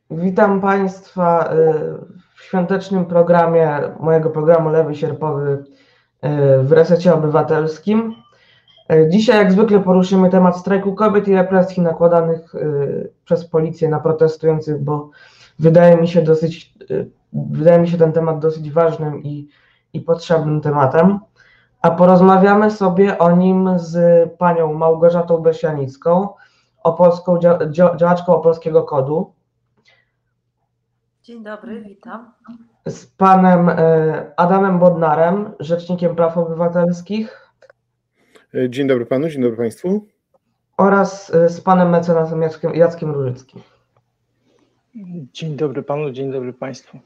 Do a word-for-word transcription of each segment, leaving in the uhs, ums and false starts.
Witam Państwa w świątecznym programie mojego programu Lewy Sierpowy w Resecie Obywatelskim. Dzisiaj jak zwykle poruszymy temat strajku kobiet i represji nakładanych przez policję na protestujących, bo wydaje mi się dosyć, wydaje mi się ten temat dosyć ważnym i, i potrzebnym tematem. A porozmawiamy sobie o nim z panią Małgorzatą Besianicką, opolską, działaczką Opolskiego Kodu. Dzień dobry, witam. Z panem Adamem Bodnarem, Rzecznikiem Praw Obywatelskich. Dzień dobry panu, dzień dobry państwu. Oraz z panem mecenasem Jackiem, Jackiem Różyckim. Dzień dobry panu, dzień dobry państwu.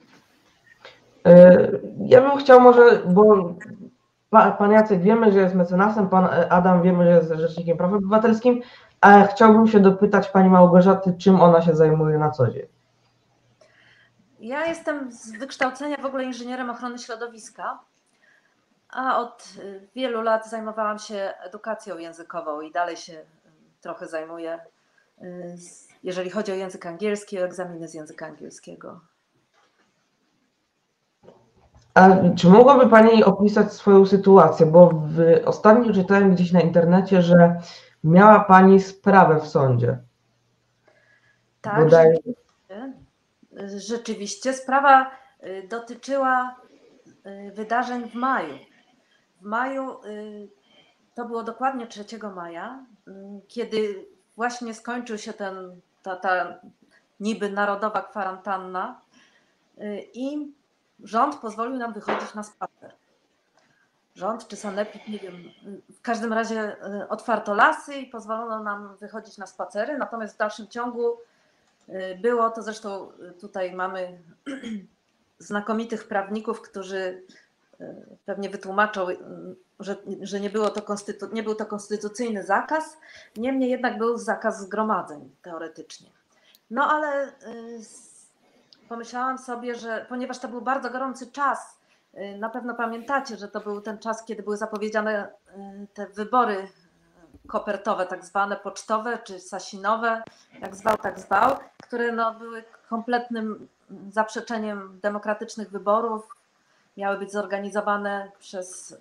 Ja bym chciał może, bo pan Jacek wiemy, że jest mecenasem, pan Adam wiemy, że jest Rzecznikiem Praw Obywatelskim, a chciałbym się dopytać pani Małgorzaty, czym ona się zajmuje na co dzień. Ja jestem z wykształcenia w ogóle inżynierem ochrony środowiska, a od wielu lat zajmowałam się edukacją językową i dalej się trochę zajmuję, jeżeli chodzi o język angielski, o egzaminy z języka angielskiego. A czy mogłaby pani opisać swoją sytuację, bo w, ostatnio czytałem gdzieś na internecie, że miała pani sprawę w sądzie. Tak, Bodaj... rzeczywiście, rzeczywiście. Sprawa dotyczyła wydarzeń w maju. W maju, to było dokładnie trzeciego maja, kiedy właśnie skończył się ten, ta, ta niby narodowa kwarantanna i rząd pozwolił nam wychodzić na spacer. Rząd czy sanepid, nie wiem, w każdym razie otwarto lasy i pozwolono nam wychodzić na spacery, natomiast w dalszym ciągu było to, zresztą tutaj mamy znakomitych prawników, którzy pewnie wytłumaczą, że, że nie, było to konstytu- nie był to konstytucyjny zakaz, niemniej jednak był zakaz zgromadzeń teoretycznie. No ale pomyślałam sobie, że ponieważ to był bardzo gorący czas, na pewno pamiętacie, że to był ten czas, kiedy były zapowiedziane te wybory kopertowe, tak zwane pocztowe czy sasinowe, jak zwał, tak zwał, które no były kompletnym zaprzeczeniem demokratycznych wyborów, miały być zorganizowane przez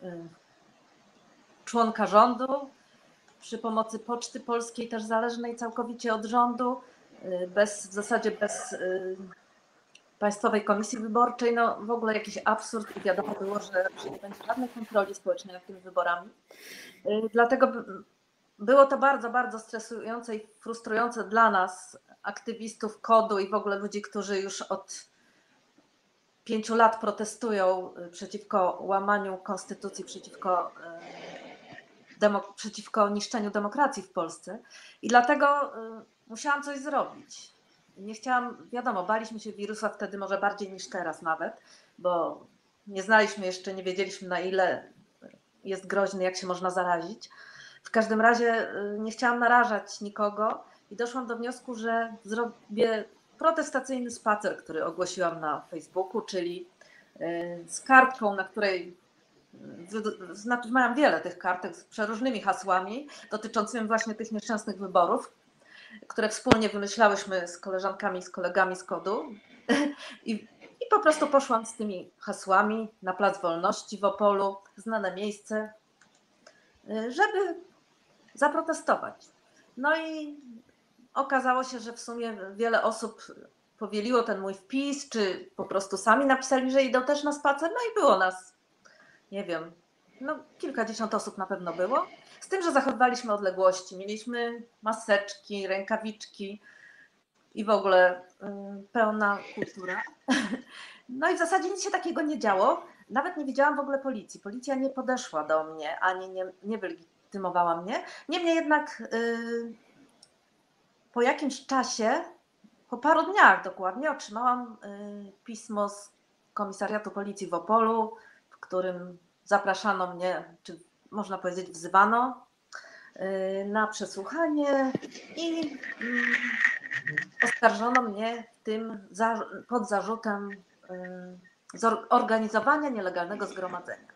członka rządu, przy pomocy Poczty Polskiej, też zależnej całkowicie od rządu, bez, w zasadzie bez Państwowej Komisji Wyborczej, no w ogóle jakiś absurd i wiadomo było, że, że nie będzie żadnej kontroli społecznej nad tymi wyborami. Dlatego było to bardzo, bardzo stresujące i frustrujące dla nas, aktywistów kodu i w ogóle ludzi, którzy już od pięciu lat protestują przeciwko łamaniu konstytucji, przeciwko, demo, przeciwko niszczeniu demokracji w Polsce. I dlatego musiałam coś zrobić. Nie chciałam, wiadomo, baliśmy się wirusa wtedy może bardziej niż teraz nawet, bo nie znaliśmy jeszcze, nie wiedzieliśmy na ile jest groźny, jak się można zarazić. W każdym razie nie chciałam narażać nikogo i doszłam do wniosku, że zrobię protestacyjny spacer, który ogłosiłam na Facebooku, czyli z kartką, na której, znaczy miałam wiele tych kartek z przeróżnymi hasłami dotyczącymi właśnie tych nieszczęsnych wyborów, które wspólnie wymyślałyśmy z koleżankami, z kolegami z kodu. I, i po prostu poszłam z tymi hasłami na Plac Wolności w Opolu, znane miejsce, żeby zaprotestować. No i okazało się, że w sumie wiele osób powieliło ten mój wpis, czy po prostu sami napisali, że idą też na spacer. No i było nas, nie wiem, no kilkadziesiąt osób na pewno było. Z tym, że zachowywaliśmy odległości. Mieliśmy maseczki, rękawiczki i w ogóle pełna kultura. No i w zasadzie nic się takiego nie działo. Nawet nie widziałam w ogóle policji. Policja nie podeszła do mnie, ani nie, nie wylegitymowała mnie. Niemniej jednak yy, po jakimś czasie, po paru dniach dokładnie, otrzymałam yy, pismo z Komisariatu Policji w Opolu, w którym zapraszano mnie, czy można powiedzieć wzywano yy, na przesłuchanie i yy, oskarżono mnie w tym za, pod zarzutem zorganizowania nielegalnego zgromadzenia.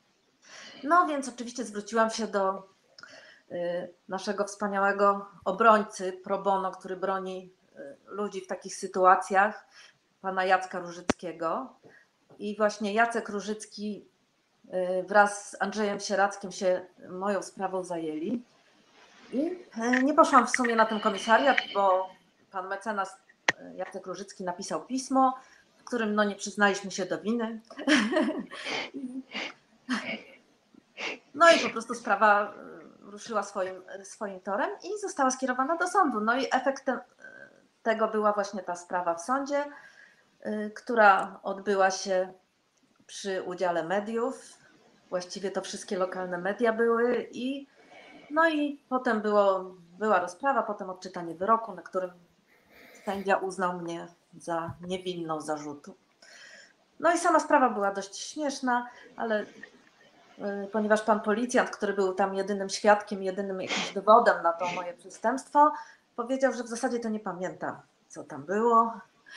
No więc oczywiście zwróciłam się do naszego wspaniałego obrońcy pro bono, który broni ludzi w takich sytuacjach, pana Jacka Różyckiego. I właśnie Jacek Różycki wraz z Andrzejem Sierackim się moją sprawą zajęli. I nie poszłam w sumie na ten komisariat, bo pan mecenas Jacek Różycki napisał pismo, w którym no nie przyznaliśmy się do winy. No i po prostu sprawa ruszyła swoim, swoim torem i została skierowana do sądu. No i efektem tego była właśnie ta sprawa w sądzie, która odbyła się przy udziale mediów. Właściwie to wszystkie lokalne media były i no i potem było, była rozprawa, potem odczytanie wyroku, na którym sędzia uznał mnie za niewinną zarzutu. No i sama sprawa była dość śmieszna, ale ponieważ pan policjant, który był tam jedynym świadkiem, jedynym jakimś dowodem na to moje przestępstwo, powiedział, że w zasadzie to nie pamięta, co tam było.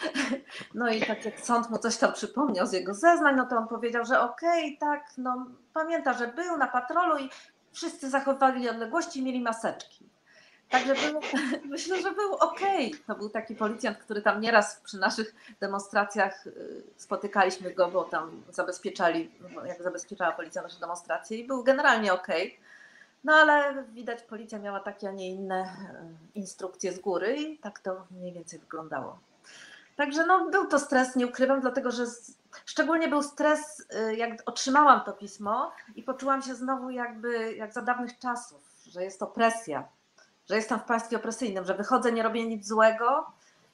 No i tak jak sąd mu coś tam przypomniał z jego zeznań, no to on powiedział, że okej, okay, tak, no pamięta, że był na patrolu i wszyscy zachowywali odległości i mieli maseczki. Także był, myślę, że był okej. Okay. To był taki policjant, który tam nieraz przy naszych demonstracjach spotykaliśmy go, bo tam zabezpieczali, jak zabezpieczała policja nasze demonstracje i był generalnie okej. Okay. No ale widać, policja miała takie, a nie inne instrukcje z góry i tak to mniej więcej wyglądało. Także no, był to stres, nie ukrywam, dlatego że z, szczególnie był stres, jak otrzymałam to pismo i poczułam się znowu jakby jak za dawnych czasów, że jest opresja, że jestem w państwie opresyjnym, że wychodzę, nie robię nic złego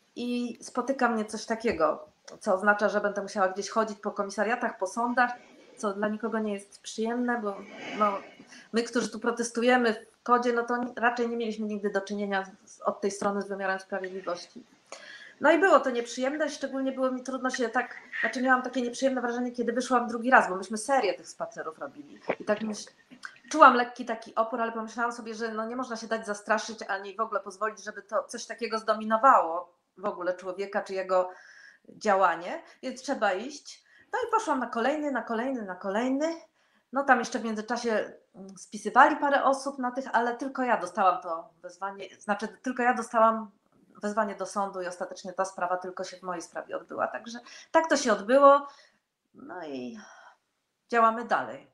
i spotyka mnie coś takiego, co oznacza, że będę musiała gdzieś chodzić po komisariatach, po sądach, co dla nikogo nie jest przyjemne, bo no, my, którzy tu protestujemy w kodzie, no to raczej nie mieliśmy nigdy do czynienia z, od tej strony z wymiarem sprawiedliwości. No i było to nieprzyjemne, szczególnie było mi trudno się tak, znaczy miałam takie nieprzyjemne wrażenie, kiedy wyszłam drugi raz, bo myśmy serię tych spacerów robili i tak myśl, czułam lekki taki opór, ale pomyślałam sobie, że no nie można się dać zastraszyć, ani w ogóle pozwolić, żeby to coś takiego zdominowało w ogóle człowieka czy jego działanie, więc trzeba iść. No i poszłam na kolejny, na kolejny, na kolejny. No tam jeszcze w międzyczasie spisywali parę osób na tych, ale tylko ja dostałam to wezwanie, znaczy tylko ja dostałam wezwanie do sądu i ostatecznie ta sprawa tylko się w mojej sprawie odbyła. Także tak to się odbyło. No i działamy dalej.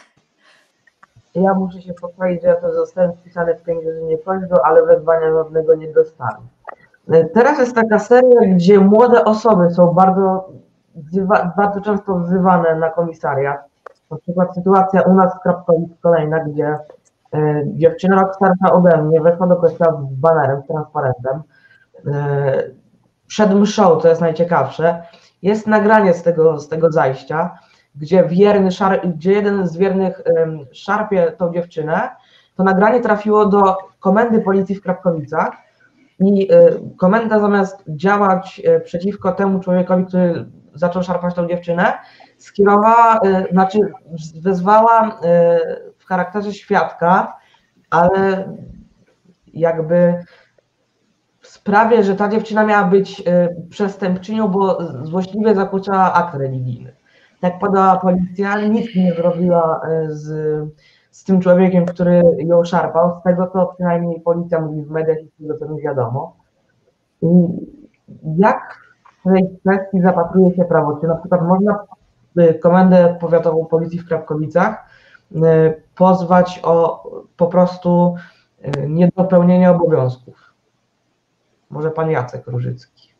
Ja muszę się pochwalić, że ja to zostałem wpisany w Księgarni Prośby, ale wezwania żadnego nie dostałem. Teraz jest taka seria, gdzie młode osoby są bardzo, bardzo często wzywane na komisariat. Na przykład sytuacja u nas w Krapkowic kolejna, gdzie e, dziewczyna rok starsza ode mnie weszła do kościoła z banerem, z transparentem. E, przed mszą, co jest najciekawsze, jest nagranie z tego, z tego zajścia, gdzie wierny, szar, gdzie jeden z wiernych um, szarpie tą dziewczynę. To nagranie trafiło do komendy policji w Krapkowicach i y, komenda zamiast działać y, przeciwko temu człowiekowi, który zaczął szarpać tą dziewczynę, skierowała, y, znaczy wezwała y, w charakterze świadka, ale jakby w sprawie, że ta dziewczyna miała być y, przestępczynią, bo złośliwie zakłócała akt religijny. Jak podała policja, nic nie zrobiła z, z tym człowiekiem, który ją szarpał, z tego co przynajmniej policja mówi w mediach i z tego co mi wiadomo. I jak w tej kwestii zapatruje się prawo? Czy na przykład można Komendę Powiatową Policji w Krapkowicach pozwać o po prostu niedopełnienie obowiązków? Może pan Jacek Różycki.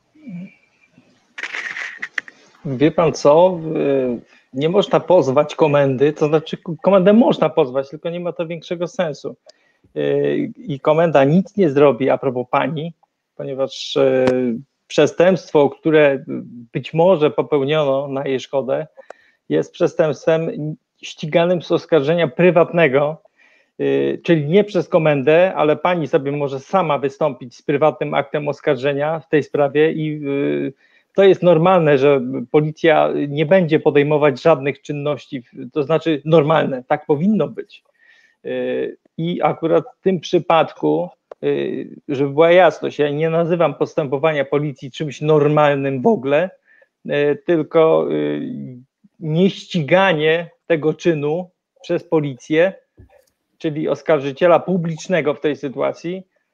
Wie pan co, nie można pozwać komendy, to znaczy komendę można pozwać, tylko nie ma to większego sensu. I komenda nic nie zrobi a propos pani, ponieważ przestępstwo, które być może popełniono na jej szkodę, jest przestępstwem ściganym z oskarżenia prywatnego, czyli nie przez komendę, ale pani sobie może sama wystąpić z prywatnym aktem oskarżenia w tej sprawie i to jest normalne, że policja nie będzie podejmować żadnych czynności, to znaczy normalne, tak powinno być. I akurat w tym przypadku, żeby była jasność, ja nie nazywam postępowania policji czymś normalnym w ogóle, tylko nieściganie tego czynu przez policję, czyli oskarżyciela publicznego w tej sytuacji,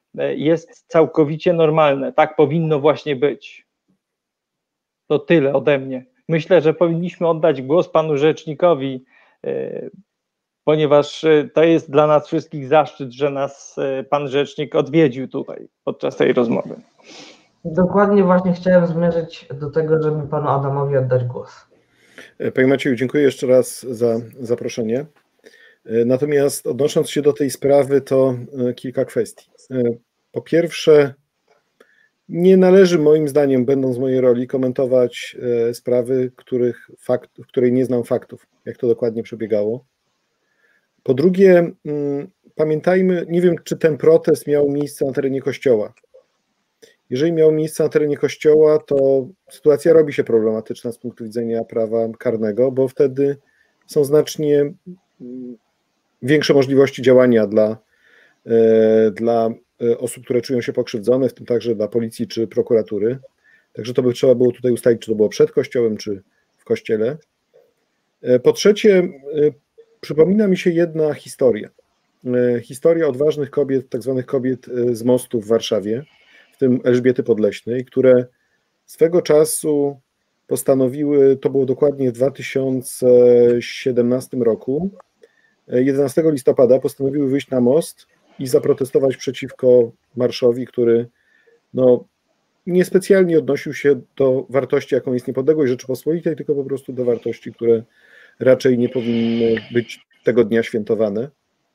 jest całkowicie normalne. Tak powinno właśnie być. To tyle ode mnie. Myślę, że powinniśmy oddać głos panu rzecznikowi, ponieważ to jest dla nas wszystkich zaszczyt, że nas pan rzecznik odwiedził tutaj podczas tej rozmowy. Dokładnie właśnie chciałem zmierzyć do tego, żeby panu Adamowi oddać głos. Panie Macieju, dziękuję jeszcze raz za zaproszenie. Natomiast odnosząc się do tej sprawy, to kilka kwestii. Po pierwsze, nie należy moim zdaniem, będąc w mojej roli, komentować sprawy, których fakt, w której nie znam faktów, jak to dokładnie przebiegało. Po drugie, pamiętajmy, nie wiem, czy ten protest miał miejsce na terenie kościoła. Jeżeli miał miejsce na terenie kościoła, to sytuacja robi się problematyczna z punktu widzenia prawa karnego, bo wtedy są znacznie większe możliwości działania dla, dla osób, które czują się pokrzywdzone, w tym także dla policji czy prokuratury. Także to by trzeba było tutaj ustalić, czy to było przed kościołem, czy w kościele. Po trzecie, przypomina mi się jedna historia. Historia odważnych kobiet, tak zwanych kobiet z mostu w Warszawie, w tym Elżbiety Podleśnej, które swego czasu postanowiły, to było dokładnie w dwa tysiące siedemnastym roku, jedenastego listopada postanowiły wyjść na most i zaprotestować przeciwko marszowi, który no, niespecjalnie odnosił się do wartości, jaką jest niepodległość Rzeczypospolitej, tylko po prostu do wartości, które raczej nie powinny być tego dnia świętowane.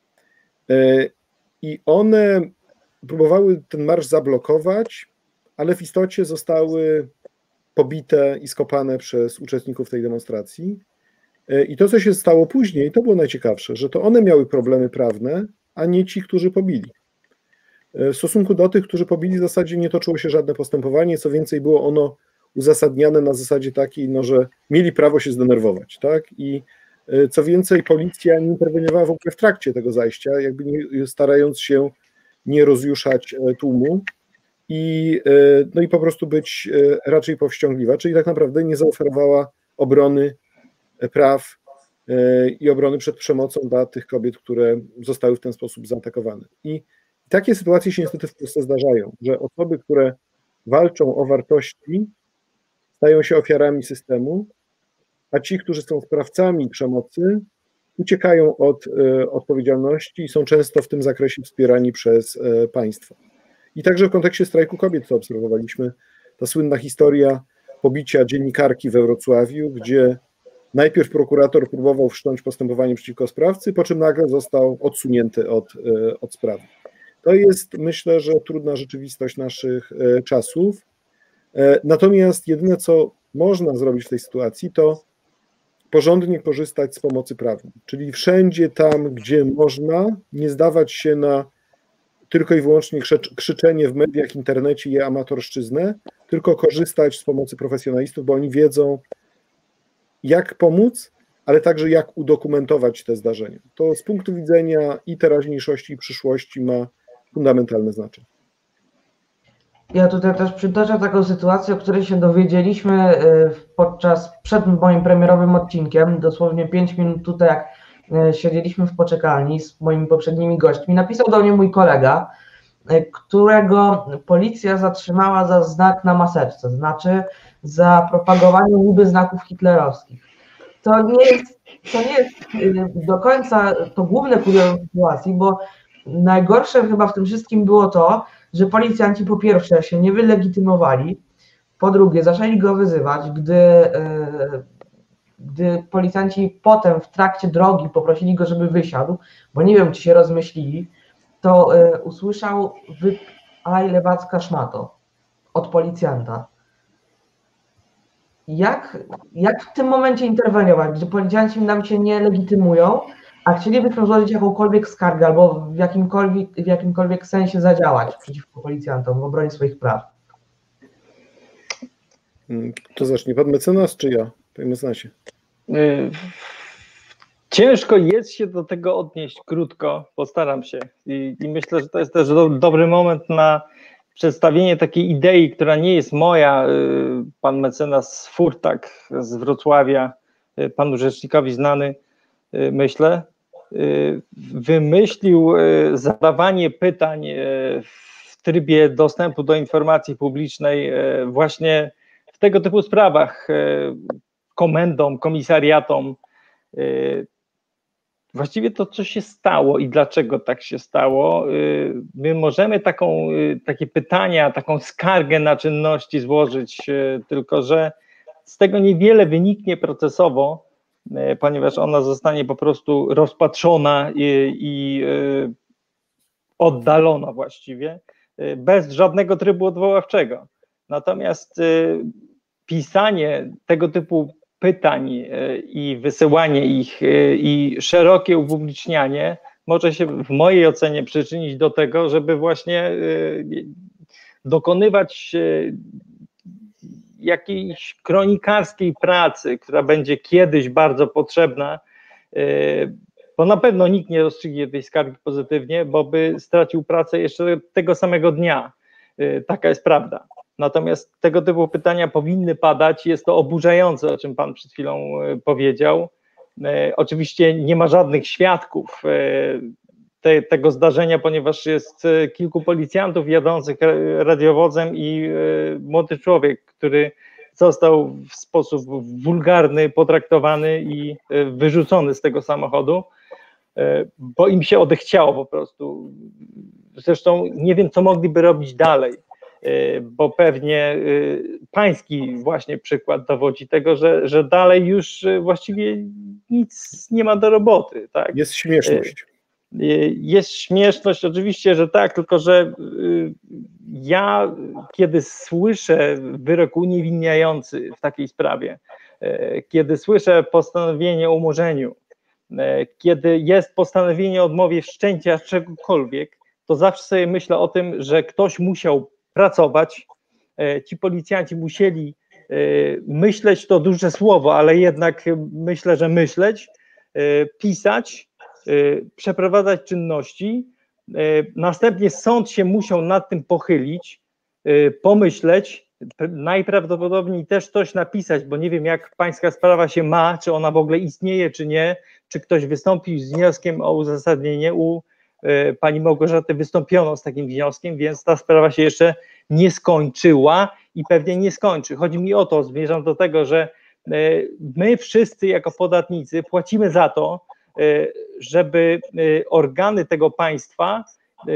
I one próbowały ten marsz zablokować, ale w istocie zostały pobite i skopane przez uczestników tej demonstracji. I to, co się stało później, to było najciekawsze, że to one miały problemy prawne, a nie ci, którzy pobili. W stosunku do tych, którzy pobili, w zasadzie nie toczyło się żadne postępowanie, co więcej, było ono uzasadniane na zasadzie takiej, no, że mieli prawo się zdenerwować, tak? I co więcej, policja nie interweniowała w ogóle w trakcie tego zajścia, jakby nie, starając się nie rozjuszać tłumu i, no i po prostu być raczej powściągliwa, czyli tak naprawdę nie zaoferowała obrony praw i obrony przed przemocą dla tych kobiet, które zostały w ten sposób zaatakowane. I takie sytuacje się niestety w Polsce zdarzają, że osoby, które walczą o wartości, stają się ofiarami systemu, a ci, którzy są sprawcami przemocy, uciekają od e, odpowiedzialności i są często w tym zakresie wspierani przez e, państwo. I także w kontekście strajku kobiet to obserwowaliśmy. Ta słynna historia pobicia dziennikarki we Wrocławiu, gdzie najpierw prokurator próbował wszcząć postępowanie przeciwko sprawcy, po czym nagle został odsunięty od, e, od sprawy. To jest, myślę, że trudna rzeczywistość naszych e, czasów. E, natomiast jedyne, co można zrobić w tej sytuacji, to porządnie korzystać z pomocy prawnej, czyli wszędzie tam, gdzie można, nie zdawać się na tylko i wyłącznie krzyczenie w mediach, internecie i amatorszczyznę, tylko korzystać z pomocy profesjonalistów, bo oni wiedzą, jak pomóc, ale także jak udokumentować te zdarzenia. To z punktu widzenia i teraźniejszości, i przyszłości ma fundamentalne znaczenie. Ja tutaj też przytoczę taką sytuację, o której się dowiedzieliśmy podczas, przed moim premierowym odcinkiem, dosłownie pięć minut tutaj, jak siedzieliśmy w poczekalni z moimi poprzednimi gośćmi. Napisał do mnie mój kolega, którego policja zatrzymała za znak na maseczce, znaczy za propagowanie niby znaków hitlerowskich. To nie jest, to nie jest do końca to główne kuriozum sytuacji, bo najgorsze chyba w tym wszystkim było to, że policjanci po pierwsze się nie wylegitymowali, po drugie zaczęli go wyzywać, gdy, gdy policjanci potem w trakcie drogi poprosili go, żeby wysiadł, bo nie wiem, czy się rozmyślili, to usłyszał wyk aj lewacka szmato od policjanta. Jak, jak w tym momencie interweniować, gdy policjanci nam się nie legitymują, a chcielibyśmy złożyć jakąkolwiek skargę albo w jakimkolwiek, w jakimkolwiek sensie zadziałać przeciwko policjantom w obronie swoich praw? To zacznie pan mecenas, czy ja? Panie mecenasie. Ciężko jest się do tego odnieść krótko, postaram się. I, i myślę, że to jest też do, dobry moment na przedstawienie takiej idei, która nie jest moja. Pan mecenas Furtak z Wrocławia, panu rzecznikowi znany, myślę, wymyślił zadawanie pytań trybie dostępu do informacji publicznej właśnie w tego typu sprawach komendom, komisariatom. Właściwie to, co się stało i dlaczego tak się stało, my możemy taką, takie pytania, taką skargę na czynności złożyć, tylko że z tego niewiele wyniknie procesowo, ponieważ ona zostanie po prostu rozpatrzona i, i oddalona właściwie, bez żadnego trybu odwoławczego. Natomiast pisanie tego typu pytań i wysyłanie ich i szerokie upublicznianie może się w mojej ocenie przyczynić do tego, żeby właśnie dokonywać jakiejś kronikarskiej pracy, która będzie kiedyś bardzo potrzebna, bo na pewno nikt nie rozstrzygnie tej skargi pozytywnie, bo by stracił pracę jeszcze tego samego dnia. Taka jest prawda. Natomiast tego typu pytania powinny padać. Jest to oburzające, o czym pan przed chwilą powiedział. Oczywiście nie ma żadnych świadków te, tego zdarzenia, ponieważ jest kilku policjantów jadących radiowozem i młody człowiek, który został w sposób wulgarny potraktowany i wyrzucony z tego samochodu, bo im się odechciało po prostu. Zresztą nie wiem, co mogliby robić dalej, bo pewnie pański właśnie przykład dowodzi tego, że, że dalej już właściwie nic nie ma do roboty. Tak? Jest śmieszność. Jest śmieszność, oczywiście, że tak, tylko że ja, kiedy słyszę wyrok uniewinniający w takiej sprawie, kiedy słyszę postanowienie o umorzeniu, kiedy jest postanowienie o odmowie wszczęcia czegokolwiek, to zawsze sobie myślę o tym, że ktoś musiał pracować, ci policjanci musieli myśleć, to duże słowo, ale jednak myślę, że myśleć, pisać, przeprowadzać czynności, następnie sąd się musiał nad tym pochylić, pomyśleć, najprawdopodobniej też coś napisać, bo nie wiem, jak pańska sprawa się ma, czy ona w ogóle istnieje, czy nie, czy ktoś wystąpił z wnioskiem o uzasadnienie. U pani Małgorzaty wystąpiono z takim wnioskiem, więc ta sprawa się jeszcze nie skończyła i pewnie nie skończy. Chodzi mi o to, zmierzam do tego, że my wszyscy jako podatnicy płacimy za to, żeby organy tego państwa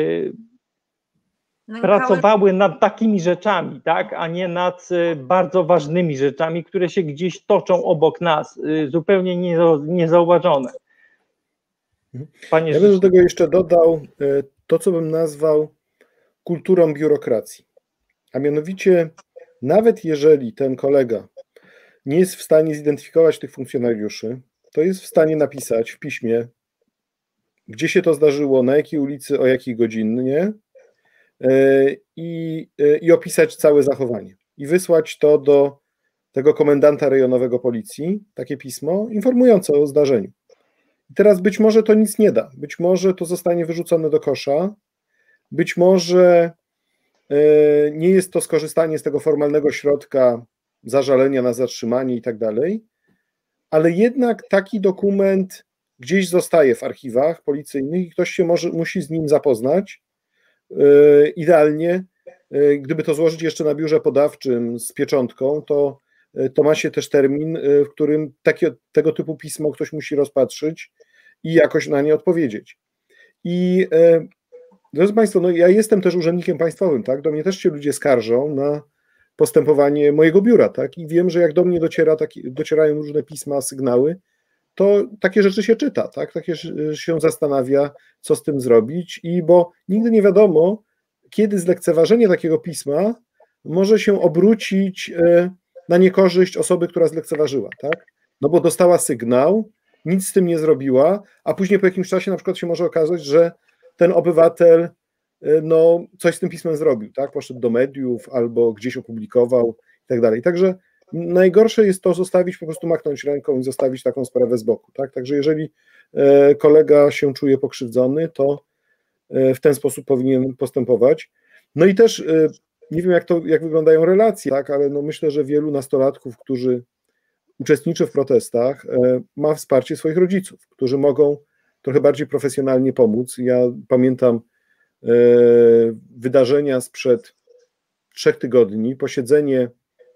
pracowały nad takimi rzeczami, tak, a nie nad bardzo ważnymi rzeczami, które się gdzieś toczą obok nas, zupełnie niezauważone. Panie ja bym do tego jeszcze dodał to, co bym nazwał kulturą biurokracji. A mianowicie, nawet jeżeli ten kolega nie jest w stanie zidentyfikować tych funkcjonariuszy, to jest w stanie napisać w piśmie, gdzie się to zdarzyło, na jakiej ulicy, o jakiej godzinie i, i opisać całe zachowanie. I wysłać to do tego komendanta rejonowego policji, takie pismo informujące o zdarzeniu. I teraz być może to nic nie da, być może to zostanie wyrzucone do kosza, być może nie jest to skorzystanie z tego formalnego środka zażalenia na zatrzymanie i tak dalej, ale jednak taki dokument gdzieś zostaje w archiwach policyjnych i ktoś się może, musi z nim zapoznać. Idealnie, gdyby to złożyć jeszcze na biurze podawczym z pieczątką, to, to ma się też termin, w którym takie, tego typu pismo ktoś musi rozpatrzyć i jakoś na nie odpowiedzieć. I drodzy Państwo, no ja jestem też urzędnikiem państwowym, tak? Do mnie też się ludzie skarżą na postępowanie mojego biura, tak? I wiem, że jak do mnie dociera, taki, docierają różne pisma, sygnały, to takie rzeczy się czyta, tak? Takie się zastanawia, co z tym zrobić, i bo nigdy nie wiadomo, kiedy zlekceważenie takiego pisma może się obrócić na niekorzyść osoby, która zlekceważyła, tak? No bo dostała sygnał, nic z tym nie zrobiła, a później po jakimś czasie na przykład się może okazać, że ten obywatel no, coś z tym pismem zrobił, tak? Poszedł do mediów albo gdzieś opublikował i tak dalej. Także najgorsze jest to zostawić, po prostu machnąć ręką i zostawić taką sprawę z boku, tak? Także jeżeli kolega się czuje pokrzywdzony, to w ten sposób powinien postępować. No i też nie wiem, jak to, jak wyglądają relacje, tak? Ale no myślę, że wielu nastolatków, którzy uczestniczy w protestach, ma wsparcie swoich rodziców, którzy mogą trochę bardziej profesjonalnie pomóc. Ja pamiętam wydarzenia sprzed trzech tygodni, posiedzenie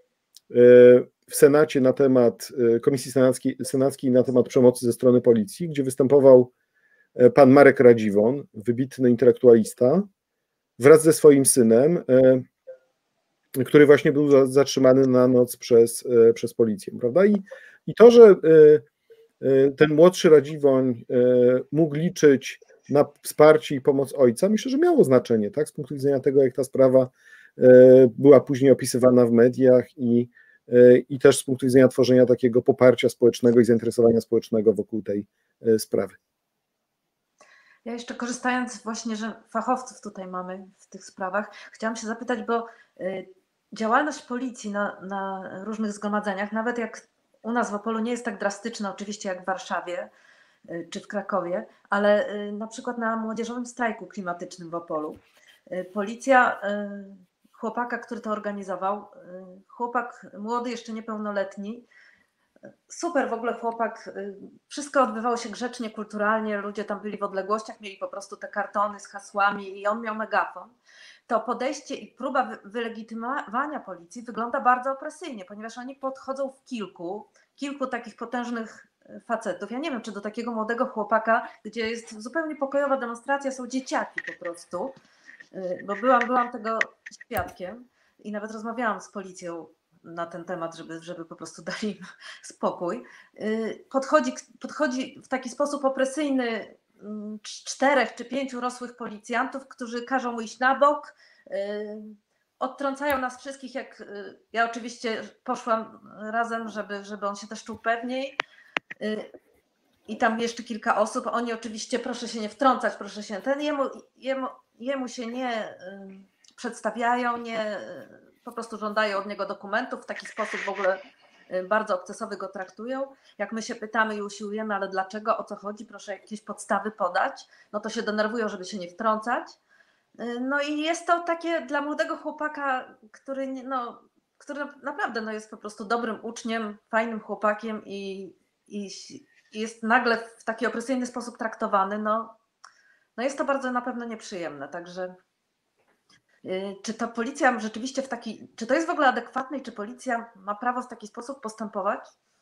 w Senacie na temat, Komisji Senackiej, Senackiej na temat przemocy ze strony policji, gdzie występował pan Marek Radziwon, wybitny intelektualista, wraz ze swoim synem, który właśnie był zatrzymany na noc przez, przez policję, prawda? I, i to, że ten młodszy Radziwoń mógł liczyć na wsparcie i pomoc ojca, myślę, że miało znaczenie, tak, z punktu widzenia tego, jak ta sprawa była później opisywana w mediach i, i też z punktu widzenia tworzenia takiego poparcia społecznego i zainteresowania społecznego wokół tej sprawy. Ja jeszcze korzystając właśnie, że fachowców tutaj mamy w tych sprawach, chciałam się zapytać, bo działalność policji na, na różnych zgromadzeniach, nawet jak u nas w Opolu nie jest tak drastyczna oczywiście jak w Warszawie czy w Krakowie, ale na przykład na młodzieżowym strajku klimatycznym w Opolu policja chłopaka, który to organizował, chłopak młody, jeszcze niepełnoletni, super w ogóle chłopak, wszystko odbywało się grzecznie, kulturalnie, ludzie tam byli w odległościach, mieli po prostu te kartony z hasłami i on miał megafon. To podejście i próba wylegitymowania policji wygląda bardzo opresyjnie, ponieważ oni podchodzą w kilku, kilku takich potężnych facetów. Ja nie wiem, czy do takiego młodego chłopaka, gdzie jest zupełnie pokojowa demonstracja, są dzieciaki po prostu, bo byłam, byłam tego świadkiem i nawet rozmawiałam z policją na ten temat, żeby, żeby po prostu dali im spokój. Podchodzi, podchodzi w taki sposób opresyjny czterech czy pięciu rosłych policjantów, którzy każą mu iść na bok, odtrącają nas wszystkich, jak ja oczywiście poszłam razem, żeby, żeby on się też czuł pewniej i tam jeszcze kilka osób, oni oczywiście proszę się nie wtrącać, proszę się, ten jemu, jemu, jemu się nie przedstawiają, nie po prostu żądają od niego dokumentów, w taki sposób w ogóle bardzo obcesowy go traktują. Jak my się pytamy i usiłujemy, ale dlaczego, o co chodzi, proszę jakieś podstawy podać, no to się denerwują, żeby się nie wtrącać. No i jest to takie dla młodego chłopaka, który, no, który naprawdę no, jest po prostu dobrym uczniem, fajnym chłopakiem i, i, i jest nagle w taki opresyjny sposób traktowany, no, no jest to bardzo na pewno nieprzyjemne, także czy to policja rzeczywiście w taki, czy to jest w ogóle adekwatne i czy policja ma prawo w taki sposób postępować?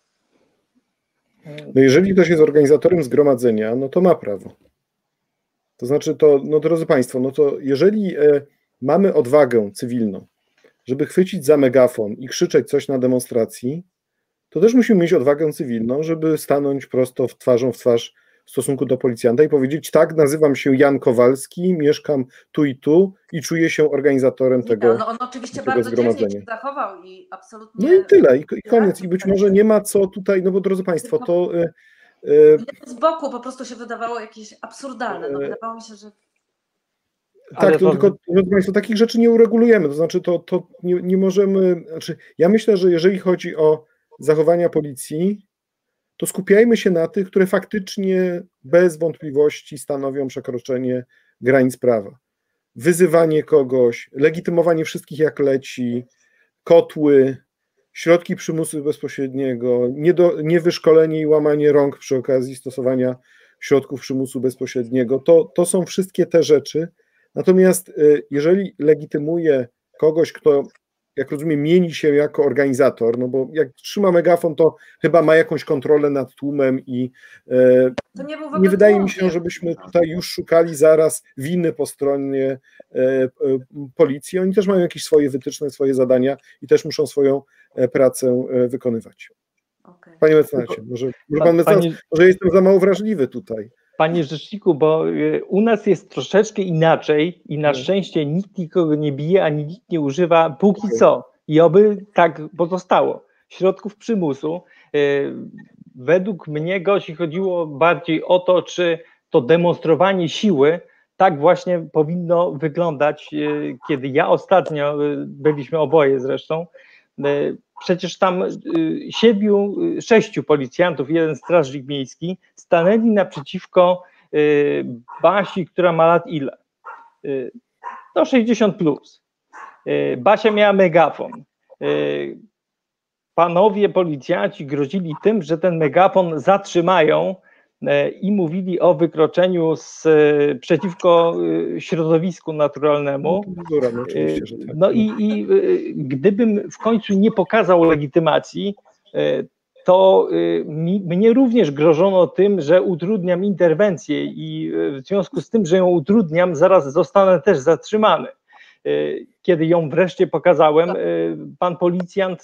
No jeżeli ktoś jest organizatorem zgromadzenia, no to ma prawo. To znaczy to, no drodzy Państwo, no to jeżeli e, mamy odwagę cywilną, żeby chwycić za megafon i krzyczeć coś na demonstracji, to też musimy mieć odwagę cywilną, żeby stanąć prosto w twarzą w twarz w stosunku do policjanta i powiedzieć: tak, nazywam się Jan Kowalski, mieszkam tu i tu i czuję się organizatorem tego, no, on oczywiście tego bardzo zgromadzenia. się zachował i absolutnie... No i tyle, i, i koniec. I być może nie ma co tutaj, no bo drodzy Państwo, to... Y, y, z boku po prostu się wydawało jakieś absurdalne, no wydawało mi się, że... Tak, to, tylko, drodzy Państwo, takich rzeczy nie uregulujemy, to znaczy to, to nie, nie możemy... Znaczy, ja myślę, że jeżeli chodzi o zachowania policji, to skupiajmy się na tych, które faktycznie bez wątpliwości stanowią przekroczenie granic prawa. Wyzywanie kogoś, legitymowanie wszystkich jak leci, kotły, środki przymusu bezpośredniego, niedo, niewyszkolenie i łamanie rąk przy okazji stosowania środków przymusu bezpośredniego. To, to są wszystkie te rzeczy. Natomiast jeżeli legitymuje kogoś, kto, jak rozumiem, mieni się jako organizator, no bo jak trzyma megafon, to chyba ma jakąś kontrolę nad tłumem i e, nie, nie wydaje mi się, żebyśmy tutaj już szukali zaraz winy po stronie e, e, policji. Oni też mają jakieś swoje wytyczne, swoje zadania i też muszą swoją e, pracę e, wykonywać. Okay. Panie mecenacie, może, może pan mecenas, Pani... może jestem za mało wrażliwy tutaj. Panie rzeczniku, bo u nas jest troszeczkę inaczej i na szczęście nikt nikogo nie bije, ani nikt nie używa póki co i oby tak pozostało środków przymusu. Według mnie, Gosi, chodziło bardziej o to, czy to demonstrowanie siły tak właśnie powinno wyglądać, kiedy ja ostatnio, byliśmy oboje zresztą, przecież tam siedmiu, sześciu policjantów, jeden strażnik miejski stanęli naprzeciwko Basi, która ma lat ile? No sześćdziesiąt plus. Basia miała megafon. Panowie policjanci grozili tym, że ten megafon zatrzymają i mówili o wykroczeniu z, przeciwko środowisku naturalnemu. No, oczywiście, że tak. No i, i gdybym w końcu nie pokazał legitymacji, to mi, mnie również grożono tym, że utrudniam interwencję i w związku z tym, że ją utrudniam, zaraz zostanę też zatrzymany. Kiedy ją wreszcie pokazałem, pan policjant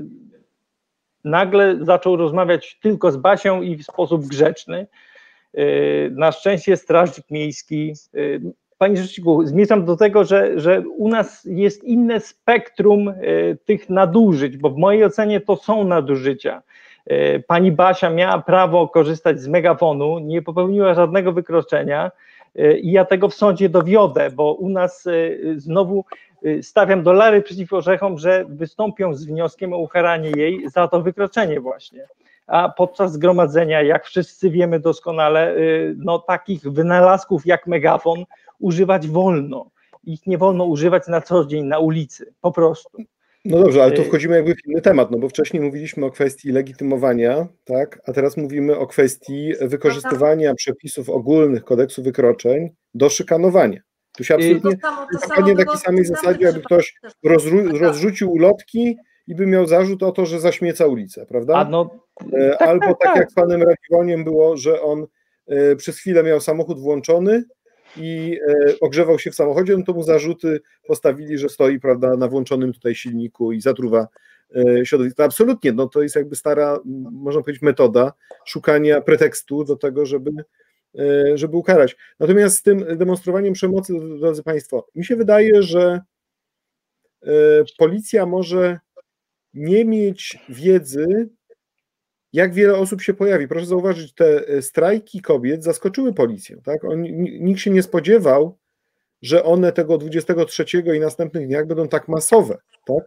nagle zaczął rozmawiać tylko z Basią i w sposób grzeczny. Na szczęście strażnik miejski, panie rzeczniku, zmierzam do tego, że, że u nas jest inne spektrum tych nadużyć, bo w mojej ocenie to są nadużycia. Pani Basia miała prawo korzystać z megafonu, nie popełniła żadnego wykroczenia i ja tego w sądzie dowiodę, bo u nas znowu stawiam dolary przeciw orzechom, że wystąpią z wnioskiem o ukaranie jej za to wykroczenie właśnie. A podczas zgromadzenia, jak wszyscy wiemy doskonale, no takich wynalazków jak megafon używać wolno. Ich nie wolno używać na co dzień na ulicy, po prostu. No dobrze, ale tu wchodzimy jakby w inny temat, no bo wcześniej mówiliśmy o kwestii legitymowania, tak, a teraz mówimy o kwestii wykorzystywania przepisów ogólnych kodeksu wykroczeń do szykanowania. Tu się absolutnie dokładnie na takiej samej zasadzie, jakby ktoś rozrzu- rozrzucił ulotki i by miał zarzut o to, że zaśmieca ulicę, prawda? A no, tak, Albo tak, tak, tak jak z panem Radziwoniem było, że on e, przez chwilę miał samochód włączony i e, ogrzewał się w samochodzie, no to mu zarzuty postawili, że stoi, prawda, na włączonym tutaj silniku i zatruwa e, środowisko. To absolutnie, no to jest jakby stara, można powiedzieć, metoda szukania pretekstu do tego, żeby, e, żeby ukarać. Natomiast z tym demonstrowaniem przemocy, drodzy państwo, mi się wydaje, że e, policja może nie mieć wiedzy, jak wiele osób się pojawi. Proszę zauważyć, te strajki kobiet zaskoczyły policję. Tak? On, nikt się nie spodziewał, że one tego dwudziestego trzeciego i następnych dniach będą tak masowe. Tak?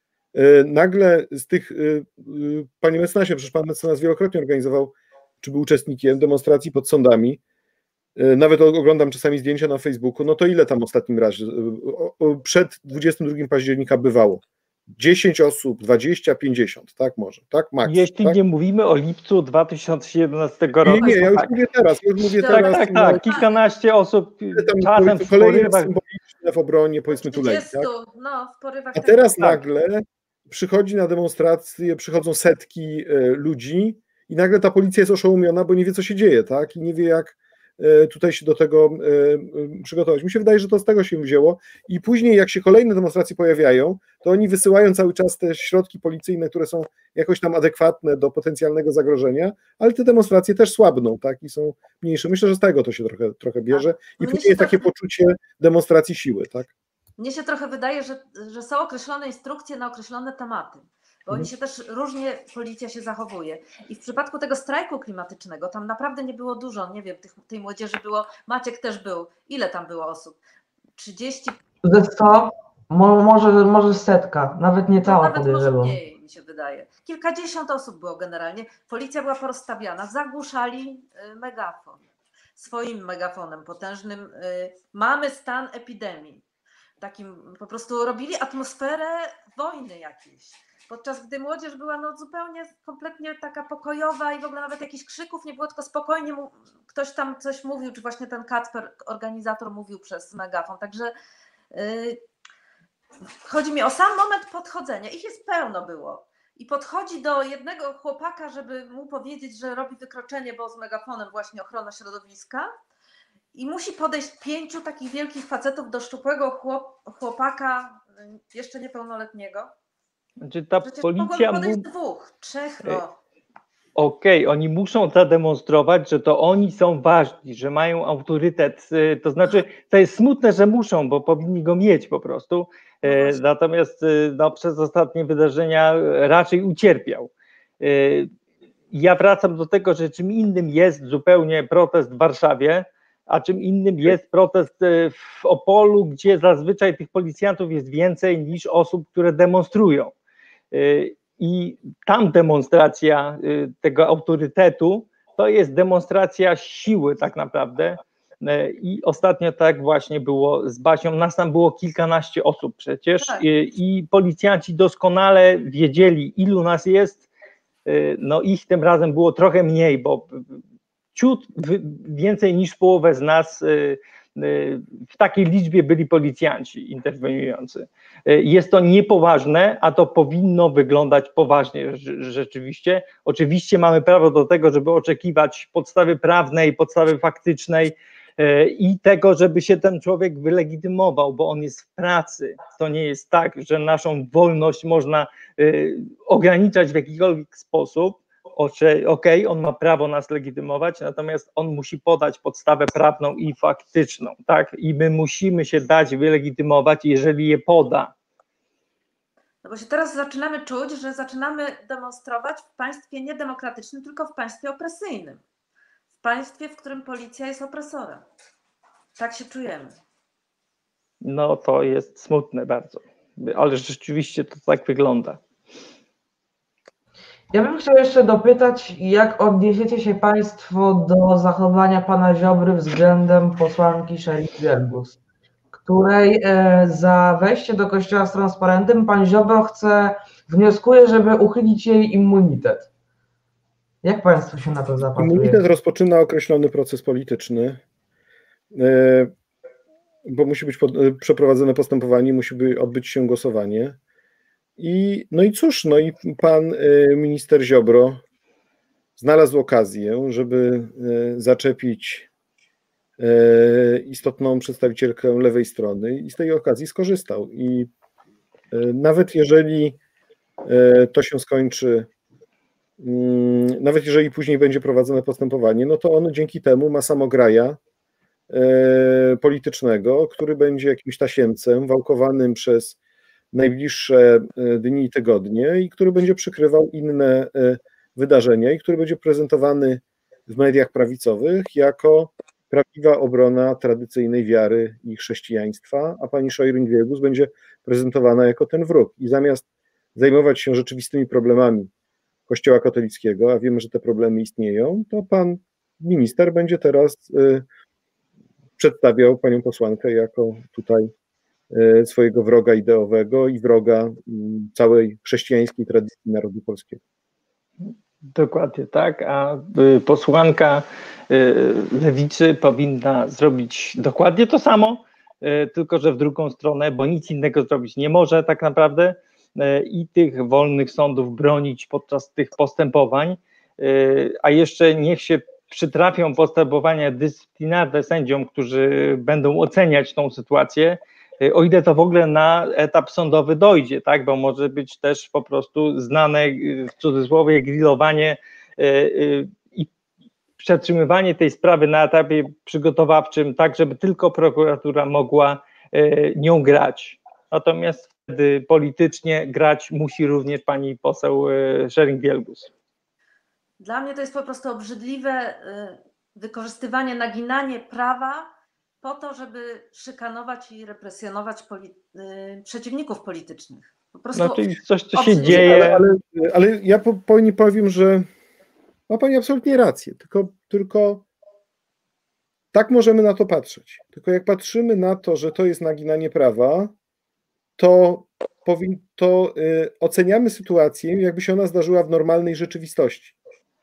Nagle z tych, panie mecenasie, przecież pan mecenas wielokrotnie organizował, czy był uczestnikiem demonstracji pod sądami, nawet oglądam czasami zdjęcia na Facebooku, no to ile tam ostatnim razie, przed dwudziestego drugiego października bywało? dziesięć osób, dwadzieścia, pięćdziesiąt, tak może, tak? Max, Jeśli tak? nie mówimy o lipcu dwa tysiące siedemnastego roku. Nie, nie, ja już tak. mówię teraz, już mówię Tak, teraz. tak, tak, kilkanaście osób tam czasem w kolejne porywach. symboliczne w obronie, powiedzmy tutaj. Tak? No, w porywach. A teraz tak. nagle przychodzi na demonstrację, przychodzą setki e, ludzi i nagle ta policja jest oszołomiona, bo nie wie, co się dzieje, tak? I nie wie, jak e, tutaj się do tego e, przygotować. Mi się wydaje, że to z tego się wzięło i później, jak się kolejne demonstracje pojawiają, to oni wysyłają cały czas te środki policyjne, które są jakoś tam adekwatne do potencjalnego zagrożenia, ale te demonstracje też słabną, tak? I są mniejsze. Myślę, że z tego to się trochę, trochę bierze i później jest takie poczucie demonstracji siły, tak? Mnie się trochę wydaje, że, że są określone instrukcje na określone tematy, bo oni się też różnie, policja się zachowuje. I w przypadku tego strajku klimatycznego, tam naprawdę nie było dużo, nie wiem, tych, tej młodzieży było, Maciek też był. Ile tam było osób? trzydzieści? Ze sto? Mo, może, może setka, nawet nie cała, nawet podejrzewam. może mniej, mi się wydaje. Kilkadziesiąt osób było generalnie. Policja była porozstawiana, zagłuszali megafon. Swoim megafonem potężnym. Mamy stan epidemii. Takim po prostu robili atmosferę wojny jakiejś. Podczas gdy młodzież była no zupełnie, kompletnie taka pokojowa i w ogóle nawet jakichś krzyków nie było, tylko spokojnie mu, ktoś tam coś mówił, czy właśnie ten Kacper, organizator, mówił przez megafon. Także yy, chodzi mi o sam moment podchodzenia. Ich jest pełno było. I podchodzi do jednego chłopaka, żeby mu powiedzieć, że robi wykroczenie, bo z megafonem właśnie ochrona środowiska. I musi podejść pięciu takich wielkich facetów do szczupłego chłop, chłopaka, jeszcze niepełnoletniego. Znaczy ta Przecież policja mogą podejść mu... dwóch, trzech, no. Okej, okay, oni muszą zademonstrować, że to oni są ważni, że mają autorytet. To znaczy, to jest smutne, że muszą, bo powinni go mieć po prostu. No natomiast no, przez ostatnie wydarzenia raczej ucierpiał. Ja wracam do tego, że czym innym jest zupełnie protest w Warszawie, a czym innym jest protest w Opolu, gdzie zazwyczaj tych policjantów jest więcej niż osób, które demonstrują. I tam demonstracja tego autorytetu to jest demonstracja siły tak naprawdę. I ostatnio tak właśnie było z Basią. Nas tam było kilkanaście osób przecież tak. I, i policjanci doskonale wiedzieli, ilu nas jest. No ich tym razem było trochę mniej, bo ciut więcej niż połowę z nas w takiej liczbie byli policjanci interweniujący. Jest to niepoważne, a to powinno wyglądać poważnie rzeczywiście. Oczywiście mamy prawo do tego, żeby oczekiwać podstawy prawnej, podstawy faktycznej i tego, żeby się ten człowiek wylegitymował, bo on jest w pracy. To nie jest tak, że naszą wolność można ograniczać w jakikolwiek sposób. Okej, okay, on ma prawo nas legitymować, natomiast on musi podać podstawę prawną i faktyczną, tak? I my musimy się dać wylegitymować, jeżeli je poda. No bo się teraz zaczynamy czuć, że zaczynamy demonstrować w państwie niedemokratycznym, tylko w państwie opresyjnym. W państwie, w którym policja jest opresorem. Tak się czujemy. No to jest smutne bardzo, ale rzeczywiście to tak wygląda. Ja bym chciał jeszcze dopytać, jak odniesiecie się Państwo do zachowania pana Ziobry względem posłanki Scheuring-Wielgus, której za wejście do kościoła z transparentem pan Ziobro chce, wnioskuje, żeby uchylić jej immunitet. Jak Państwo się na to zapatrują? Immunitet rozpoczyna określony proces polityczny, bo musi być przeprowadzone postępowanie, musi odbyć się głosowanie. I, no i cóż, no i pan minister Ziobro znalazł okazję, żeby zaczepić istotną przedstawicielkę lewej strony i z tej okazji skorzystał. I nawet jeżeli to się skończy, nawet jeżeli później będzie prowadzone postępowanie, no to on dzięki temu ma samograja politycznego, który będzie jakimś tasiemcem wałkowanym przez najbliższe dni i tygodnie i który będzie przykrywał inne wydarzenia i który będzie prezentowany w mediach prawicowych jako prawdziwa obrona tradycyjnej wiary i chrześcijaństwa, a pani Scheuring-Wielgus będzie prezentowana jako ten wróg. I zamiast zajmować się rzeczywistymi problemami Kościoła katolickiego, a wiemy, że te problemy istnieją, to pan minister będzie teraz przedstawiał panią posłankę jako tutaj swojego wroga ideowego i wroga całej chrześcijańskiej tradycji narodu polskiego. Dokładnie tak, a posłanka lewicy powinna zrobić dokładnie to samo, tylko że w drugą stronę, bo nic innego zrobić nie może tak naprawdę i tych wolnych sądów bronić podczas tych postępowań, a jeszcze niech się przytrafią postępowania dyscyplinarne sędziom, którzy będą oceniać tą sytuację, o ile to w ogóle na etap sądowy dojdzie, tak, bo może być też po prostu znane w cudzysłowie grillowanie i przetrzymywanie tej sprawy na etapie przygotowawczym, tak, żeby tylko prokuratura mogła nią grać. Natomiast wtedy politycznie grać musi również pani poseł Scheuring-Wielgus. Dla mnie to jest po prostu obrzydliwe wykorzystywanie, naginanie prawa po to, żeby szykanować i represjonować poli przeciwników politycznych. Po prostu no, czyli coś, co się dzieje. Ale, ale, ale ja po, pani powiem, że ma pani absolutnie rację, tylko, tylko tak możemy na to patrzeć. Tylko jak patrzymy na to, że to jest naginanie prawa, to, powin, to y, oceniamy sytuację, jakby się ona zdarzyła w normalnej rzeczywistości.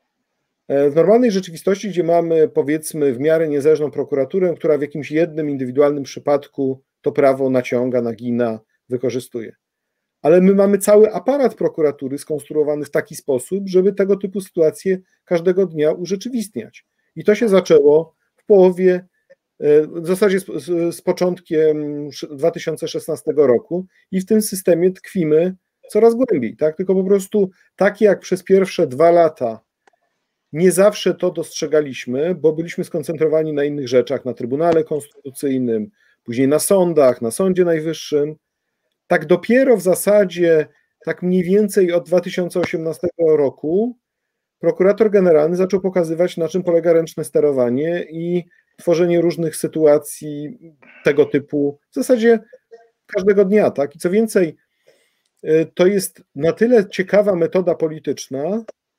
W normalnej rzeczywistości, gdzie mamy, powiedzmy, w miarę niezależną prokuraturę, która w jakimś jednym indywidualnym przypadku to prawo naciąga, nagina, wykorzystuje. Ale my mamy cały aparat prokuratury skonstruowany w taki sposób, żeby tego typu sytuacje każdego dnia urzeczywistniać. I to się zaczęło w połowie, w zasadzie z, z, z początkiem dwa tysiące szesnastego roku i w tym systemie tkwimy coraz głębiej. Tak? Tylko po prostu tak jak przez pierwsze dwa lata nie zawsze to dostrzegaliśmy, bo byliśmy skoncentrowani na innych rzeczach, na Trybunale Konstytucyjnym, później na sądach, na Sądzie Najwyższym. Tak dopiero w zasadzie, tak mniej więcej od dwa tysiące osiemnastego roku prokurator generalny zaczął pokazywać, na czym polega ręczne sterowanie i tworzenie różnych sytuacji tego typu w zasadzie każdego dnia. Tak? I co więcej, to jest na tyle ciekawa metoda polityczna,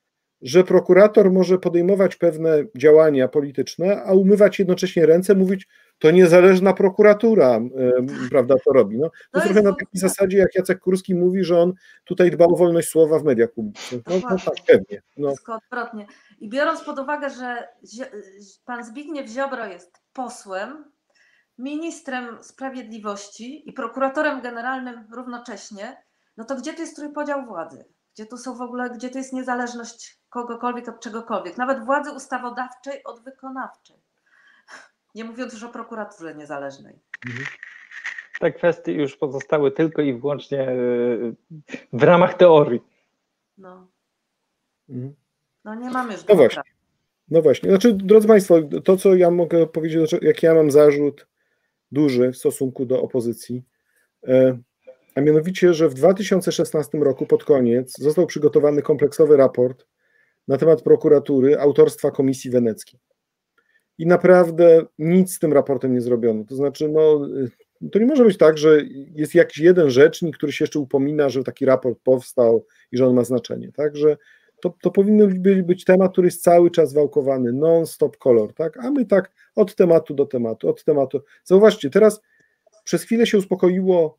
że prokurator może podejmować pewne działania polityczne, a umywać jednocześnie ręce, mówić, to niezależna prokuratura, yy, prawda, to robi. No, to, to jest trochę na takiej zasadzie, jak Jacek Kurski mówi, że on tutaj dba o wolność słowa w mediach publicznych. No, no tak, pewnie. No. Wszystko odwrotnie. I biorąc pod uwagę, że pan Zbigniew Ziobro jest posłem, ministrem sprawiedliwości i prokuratorem generalnym równocześnie, no to gdzie tu jest trójpodział władzy? Gdzie tu są w ogóle, gdzie tu jest niezależność kogokolwiek od czegokolwiek? Nawet władzy ustawodawczej od wykonawczej. Nie mówiąc już o prokuraturze niezależnej. Te kwestie już pozostały tylko i wyłącznie w ramach teorii. No, Mhm. no nie mamy już No demokracji. właśnie. No właśnie. Znaczy, drodzy Państwo, to co ja mogę powiedzieć, jaki ja mam zarzut duży w stosunku do opozycji, a mianowicie, że w dwa tysiące szesnastym roku pod koniec został przygotowany kompleksowy raport na temat prokuratury autorstwa Komisji Weneckiej. I naprawdę nic z tym raportem nie zrobiono. To znaczy, no, to nie może być tak, że jest jakiś jeden rzecznik, który się jeszcze upomina, że taki raport powstał i że on ma znaczenie. Także to, to powinien być, być temat, który jest cały czas wałkowany, non-stop kolor, tak? A my tak od tematu do tematu, od tematu. Zauważcie, teraz przez chwilę się uspokoiło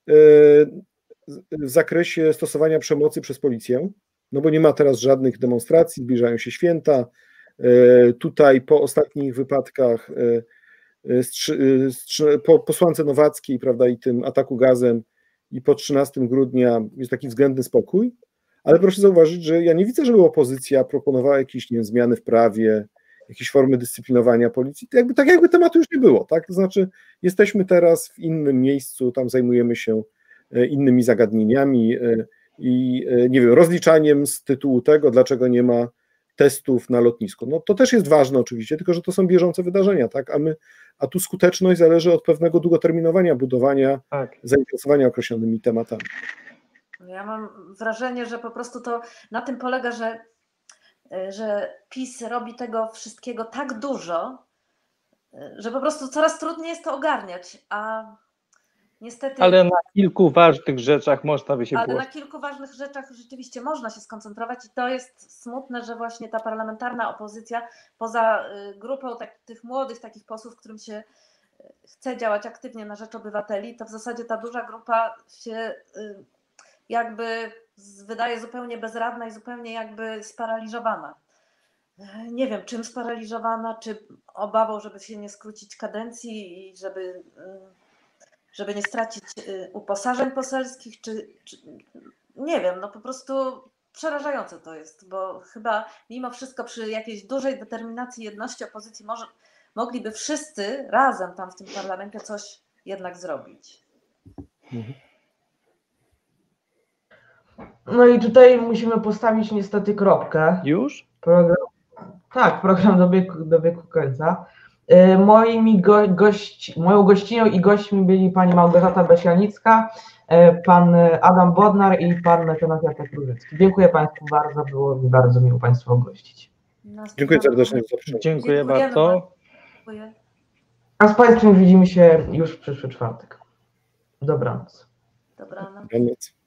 w zakresie stosowania przemocy przez policję, no bo nie ma teraz żadnych demonstracji, zbliżają się święta. Tutaj po ostatnich wypadkach po posłance Nowackiej, prawda, i tym ataku gazem i po trzynastego grudnia jest taki względny spokój, ale proszę zauważyć, że ja nie widzę, żeby opozycja proponowała jakieś, nie wiem, zmiany w prawie, jakieś formy dyscyplinowania policji, jakby, tak jakby tematu już nie było, tak, to znaczy jesteśmy teraz w innym miejscu, tam zajmujemy się innymi zagadnieniami i nie wiem, rozliczaniem z tytułu tego, dlaczego nie ma testów na lotnisku. No to też jest ważne oczywiście, tylko że to są bieżące wydarzenia, tak, a my, a tu skuteczność zależy od pewnego długoterminowania budowania, tak, zainteresowania określonymi tematami. Ja mam wrażenie, że po prostu to na tym polega, że, że PiS robi tego wszystkiego tak dużo, że po prostu coraz trudniej jest to ogarniać, a niestety... Ale na kilku ważnych rzeczach można by się Ale było... na kilku ważnych rzeczach rzeczywiście można się skoncentrować i to jest smutne, że właśnie ta parlamentarna opozycja, poza grupą tak, tych młodych takich posłów, którym się chce działać aktywnie na rzecz obywateli, to w zasadzie ta duża grupa się jakby wydaje zupełnie bezradna i zupełnie jakby sparaliżowana. Nie wiem, czym sparaliżowana, czy obawą, żeby się nie skrócić kadencji i żeby, żeby nie stracić uposażeń poselskich, czy, czy nie wiem, no po prostu przerażające to jest, bo chyba mimo wszystko przy jakiejś dużej determinacji, jedności opozycji może, mogliby wszyscy razem tam w tym parlamencie coś jednak zrobić. Mhm. No i tutaj musimy postawić niestety kropkę. Już? Program, tak, program dobiegł, dobiegł końca. Moimi go, gość, moją gościnią i gośćmi byli pani Małgorzata Besianicka, pan Adam Bodnar i pan Mecenas Jacek Różycki. Dziękuję Państwu bardzo, było mi bardzo miło Państwa gościć. Dziękuję serdecznie za zaproszenie. Dziękuję bardzo. Dziękuję. A z Państwem widzimy się już w przyszły czwartek. Dobranoc. Dobranoc. Dobranoc.